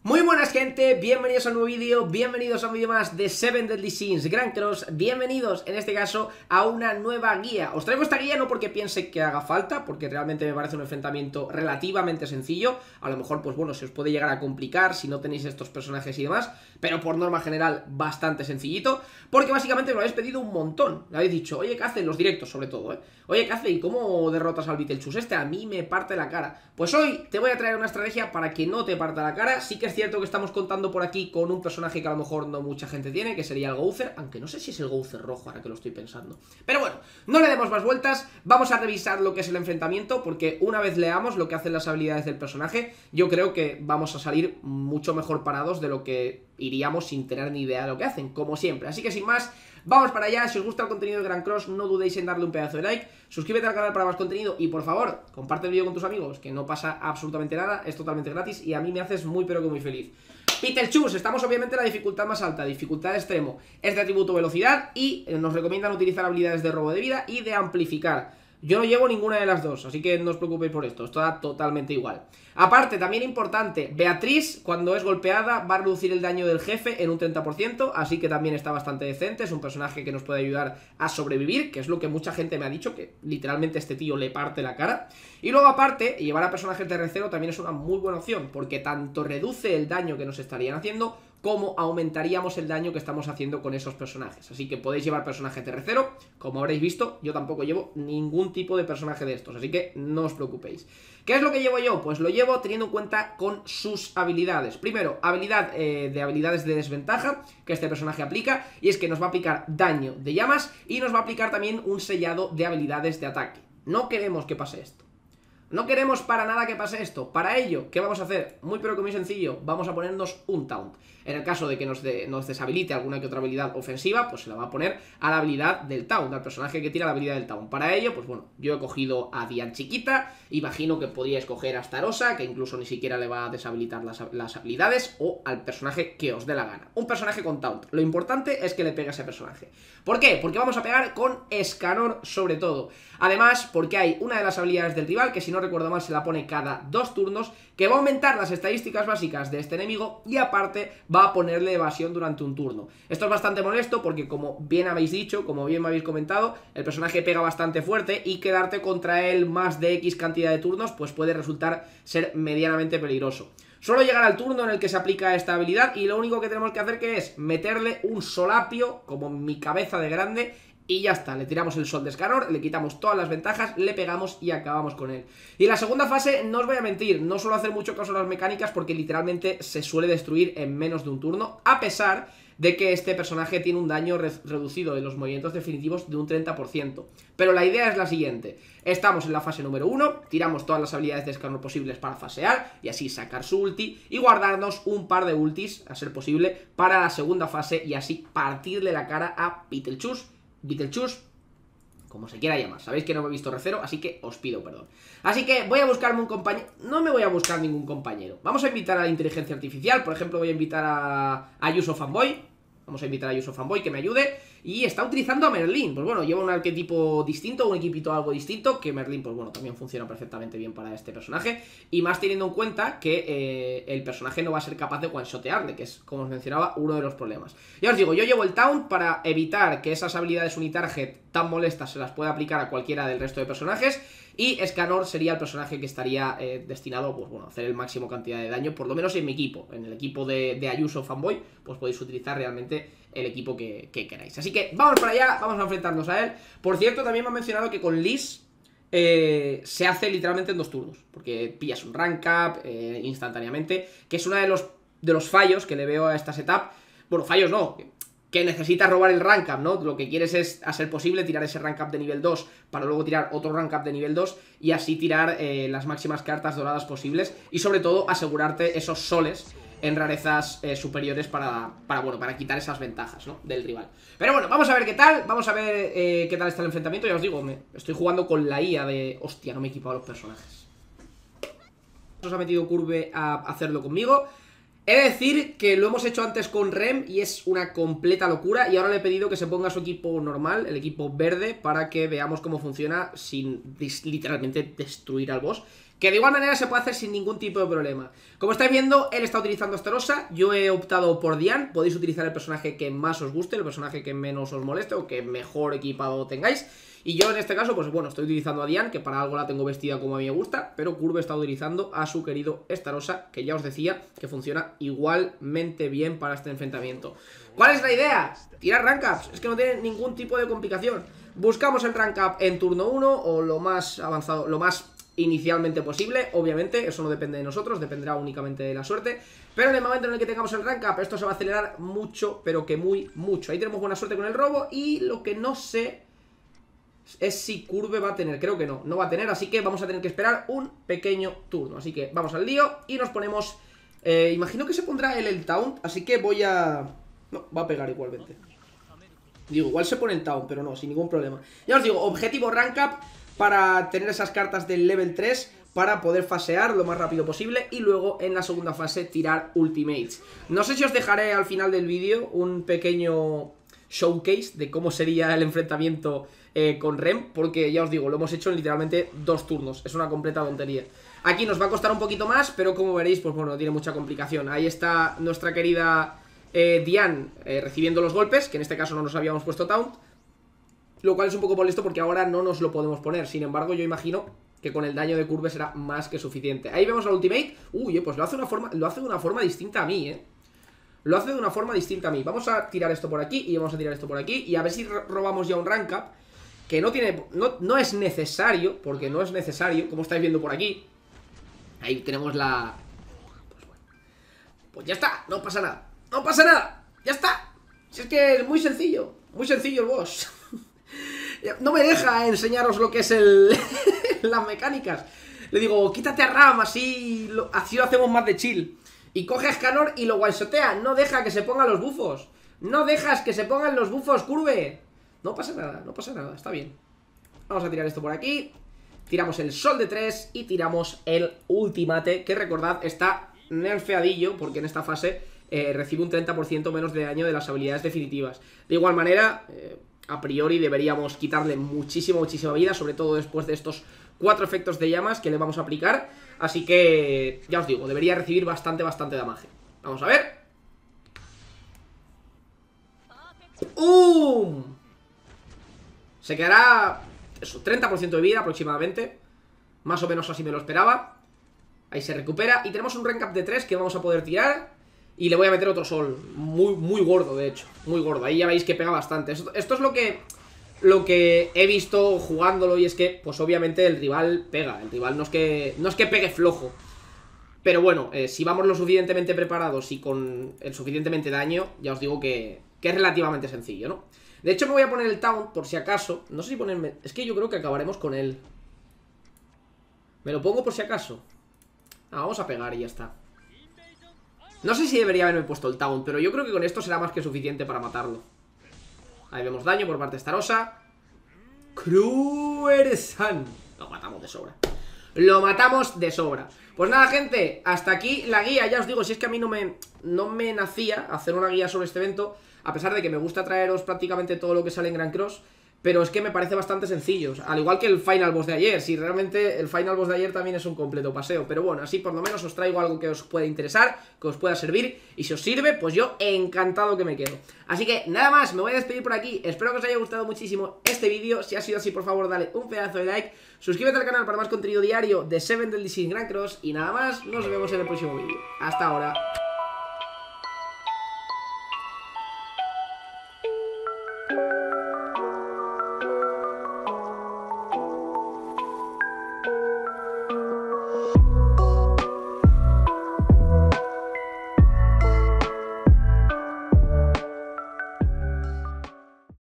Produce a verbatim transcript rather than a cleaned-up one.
Muy buenas gente, bienvenidos a un nuevo vídeo, bienvenidos a un vídeo más de Seven Deadly Sins Grand Cross, bienvenidos en este caso a una nueva guía. Os traigo esta guía no porque piense que haga falta, porque realmente me parece un enfrentamiento relativamente sencillo. A lo mejor pues bueno, se os puede llegar a complicar si no tenéis estos personajes y demás, pero por norma general bastante sencillito, porque básicamente me lo habéis pedido un montón. Me habéis dicho, oye, ¿qué hacen los directos sobre todo, eh? Oye, ¿qué hace? ¿Y cómo derrotas al Beetlejuice este? A mí me parte la cara. Pues hoy te voy a traer una estrategia para que no te parta la cara. Sí que es cierto que estamos contando por aquí con un personaje que a lo mejor no mucha gente tiene, que sería el Gouther, aunque no sé si es el Gouther rojo ahora que lo estoy pensando. Pero bueno, no le demos más vueltas, vamos a revisar lo que es el enfrentamiento, porque una vez leamos lo que hacen las habilidades del personaje, yo creo que vamos a salir mucho mejor parados de lo que iríamos sin tener ni idea de lo que hacen, como siempre. Así que sin más, vamos para allá. Si os gusta el contenido de Grand Cross, no dudéis en darle un pedazo de like, suscríbete al canal para más contenido y por favor, comparte el vídeo con tus amigos, que no pasa absolutamente nada, es totalmente gratis y a mí me haces muy pero que muy feliz. Beetlejuice, estamos obviamente en la dificultad más alta, dificultad extremo, es de atributo velocidad y nos recomiendan utilizar habilidades de robo de vida y de amplificar. Yo no llevo ninguna de las dos, así que no os preocupéis por esto, esto da totalmente igual. Aparte, también importante, Beatriz, cuando es golpeada, va a reducir el daño del jefe en un treinta por ciento, así que también está bastante decente, es un personaje que nos puede ayudar a sobrevivir, que es lo que mucha gente me ha dicho, que literalmente este tío le parte la cara. Y luego aparte, llevar a personajes de R cero también es una muy buena opción, porque tanto reduce el daño que nos estarían haciendo, como aumentaríamos el daño que estamos haciendo con esos personajes. Así que podéis llevar personajes de R cero, como habréis visto, yo tampoco llevo ningún tipo de personaje de estos, así que no os preocupéis. ¿Qué es lo que llevo yo? Pues lo llevo teniendo en cuenta con sus habilidades. Primero, habilidad eh, de habilidades de desventaja que este personaje aplica, y es que nos va a aplicar daño de llamas y nos va a aplicar también un sellado de habilidades de ataque. No queremos que pase esto. No queremos para nada que pase esto. Para ello, ¿qué vamos a hacer? Muy pero que muy sencillo, vamos a ponernos un taunt. En el caso de que nos, de, nos deshabilite alguna que otra habilidad ofensiva, pues se la va a poner a la habilidad del taunt, al personaje que tira la habilidad del taunt. Para ello, pues bueno, yo he cogido a Dian Chiquita, imagino que podría escoger a Starosa, que incluso ni siquiera le va a deshabilitar las, las habilidades, o al personaje que os dé la gana. Un personaje con taunt. Lo importante es que le pegue a ese personaje. ¿Por qué? Porque vamos a pegar con Escanor sobre todo. Además, porque hay una de las habilidades del rival, que si no recuerdo mal se la pone cada dos turnos, que va a aumentar las estadísticas básicas de este enemigo y aparte va a ponerle evasión durante un turno. Esto es bastante molesto porque, como bien habéis dicho, como bien me habéis comentado, el personaje pega bastante fuerte y quedarte contra él más de X cantidad de turnos pues puede resultar ser medianamente peligroso. Solo llegar al turno en el que se aplica esta habilidad y lo único que tenemos que hacer que es meterle un solapio como mi cabeza de grande y ya está, le tiramos el sol de Escanor, le quitamos todas las ventajas, le pegamos y acabamos con él. Y la segunda fase, no os voy a mentir, no suelo hacer mucho caso a las mecánicas porque literalmente se suele destruir en menos de un turno, a pesar de que este personaje tiene un daño re reducido de los movimientos definitivos de un treinta por ciento. Pero la idea es la siguiente, estamos en la fase número uno, tiramos todas las habilidades de Escanor posibles para fasear y así sacar su ulti y guardarnos un par de ultis, a ser posible, para la segunda fase y así partirle la cara a Beetlejuice, Beetlejuice, como se quiera llamar. Sabéis que no me he visto R cero, así que os pido perdón. Así que voy a buscarme un compañero. No me voy a buscar ningún compañero. Vamos a invitar a la inteligencia artificial. Por ejemplo, voy a invitar a, a Yuso Fanboy. Vamos a invitar a Yuso Fanboy que me ayude. Y está utilizando a Merlin. Pues bueno, lleva un arquetipo distinto, un equipito algo distinto. Que Merlin, pues bueno, también funciona perfectamente bien para este personaje. Y más teniendo en cuenta que eh, el personaje no va a ser capaz de one-shotearle, que es, como os mencionaba, uno de los problemas. Ya os digo, yo llevo el taunt para evitar que esas habilidades unitarget tan molestas se las pueda aplicar a cualquiera del resto de personajes. Y Escanor sería el personaje que estaría eh, destinado pues, bueno, a hacer el máximo cantidad de daño, por lo menos en mi equipo. En el equipo de, de Ayuso Fanboy, pues podéis utilizar realmente el equipo que, que queráis. Así que vamos para allá, vamos a enfrentarnos a él. Por cierto, también me han mencionado que con Liz eh, se hace literalmente en dos turnos, porque pillas un rank up eh, instantáneamente, que es uno de los, de los fallos que le veo a esta setup. Bueno, fallos no, que necesitas robar el rank up, ¿no? Lo que quieres es, a ser posible, tirar ese rank up de nivel dos para luego tirar otro rank up de nivel dos y así tirar eh, las máximas cartas doradas posibles y sobre todo asegurarte esos soles en rarezas eh, superiores para, para, bueno, para quitar esas ventajas, ¿no? Del rival. Pero bueno, vamos a ver qué tal, vamos a ver eh, qué tal está el enfrentamiento. Ya os digo, me estoy jugando con la I A de... Hostia, no me he equipado los personajes. Nos ha metido Curve a hacerlo conmigo. He de decir que lo hemos hecho antes con Rem y es una completa locura. Y ahora le he pedido que se ponga su equipo normal, el equipo verde, para que veamos cómo funciona sin literalmente destruir al boss, que de igual manera se puede hacer sin ningún tipo de problema. Como estáis viendo, él está utilizando Starossa, yo he optado por Diane. Podéis utilizar el personaje que más os guste, el personaje que menos os moleste o que mejor equipado tengáis. Y yo en este caso, pues bueno, estoy utilizando a Diane, que para algo la tengo vestida como a mí me gusta, pero Curve está utilizando a su querido Starossa, que ya os decía que funciona igualmente bien para este enfrentamiento. ¿Cuál es la idea? Tirar rank ups, es que no tiene ningún tipo de complicación. Buscamos el rank up en turno uno o lo más avanzado, lo más inicialmente posible. Obviamente eso no depende de nosotros, dependerá únicamente de la suerte, pero en el momento en el que tengamos el rank up esto se va a acelerar mucho, pero que muy mucho. Ahí tenemos buena suerte con el robo y lo que no sé es si Curve va a tener, creo que no, no va a tener, así que vamos a tener que esperar un pequeño turno. Así que vamos al lío y nos ponemos, eh, imagino que se pondrá él el taunt, así que voy a... no, va a pegar igualmente. Digo, igual se pone el taunt, pero no, sin ningún problema. Ya os digo, objetivo rank up para tener esas cartas del level tres, para poder fasear lo más rápido posible y luego en la segunda fase tirar ultimates. No sé si os dejaré al final del vídeo un pequeño showcase de cómo sería el enfrentamiento eh, con Rem, porque ya os digo, lo hemos hecho en literalmente dos turnos, es una completa tontería. Aquí nos va a costar un poquito más, pero como veréis, pues bueno, no tiene mucha complicación. Ahí está nuestra querida eh, Diane eh, recibiendo los golpes, que en este caso no nos habíamos puesto taunt, lo cual es un poco molesto porque ahora no nos lo podemos poner. Sin embargo, yo imagino que con el daño de Curve será más que suficiente. Ahí vemos la ultimate. Uy, pues lo hace, una forma, lo hace de una forma distinta a mí, eh Lo hace de una forma distinta a mí. Vamos a tirar esto por aquí y vamos a tirar esto por aquí y a ver si robamos ya un rank up, que no tiene, no, no es necesario, porque no es necesario, como estáis viendo por aquí. Ahí tenemos la... Pues bueno, pues ya está, no pasa nada. No pasa nada, ya está. Si es que es muy sencillo, muy sencillo el boss. No me deja enseñaros lo que es el las mecánicas. Le digo, quítate a Ram, así lo, así lo hacemos más de chill. Y coge a Escanor y lo guaysotea. No deja que se pongan los bufos. No dejas que se pongan los bufos, Curve. No pasa nada, no pasa nada, está bien. Vamos a tirar esto por aquí. Tiramos el sol de tres y tiramos el ultimate, que recordad está nerfeadillo, porque en esta fase eh, recibe un treinta por ciento menos de daño de las habilidades definitivas. De igual manera, eh, a priori deberíamos quitarle muchísima, muchísima vida, sobre todo después de estos cuatro efectos de llamas que le vamos a aplicar. Así que, ya os digo, debería recibir bastante, bastante damage. Vamos a ver. ¡Um! Se quedará, eso, treinta por ciento de vida aproximadamente. Más o menos así me lo esperaba. Ahí se recupera y tenemos un rank up de tres que vamos a poder tirar. Y le voy a meter otro sol, muy, muy gordo de hecho, muy gordo, ahí ya veis que pega bastante. Esto, esto es lo que, lo que he visto jugándolo y es que, pues obviamente el rival pega. El rival no es que, no es que pegue flojo. Pero bueno, eh, si vamos lo suficientemente preparados y con el suficientemente daño, ya os digo que, que es relativamente sencillo, ¿no? De hecho me voy a poner el taunt por si acaso. No sé si ponerme... Es que yo creo que acabaremos con él. Me lo pongo por si acaso. Ah, vamos a pegar y ya está. No sé si debería haberme puesto el taunt, pero yo creo que con esto será más que suficiente para matarlo. Ahí vemos daño por parte de Starossa. Cruersan. Lo matamos de sobra. Lo matamos de sobra. Pues nada, gente, hasta aquí la guía. Ya os digo, si es que a mí no me, no me nacía hacer una guía sobre este evento, a pesar de que me gusta traeros prácticamente todo lo que sale en Grand Cross, pero es que me parece bastante sencillo. Al igual que el Final Boss de ayer. Si realmente el Final Boss de ayer también es un completo paseo. Pero bueno, así por lo menos os traigo algo que os pueda interesar, que os pueda servir. Y si os sirve, pues yo encantado que me quedo. Así que nada más, me voy a despedir por aquí. Espero que os haya gustado muchísimo este vídeo. Si ha sido así, por favor, dale un pedazo de like. Suscríbete al canal para más contenido diario de Seven Deadly Sins Grand Cross. Y nada más, nos vemos en el próximo vídeo. Hasta ahora.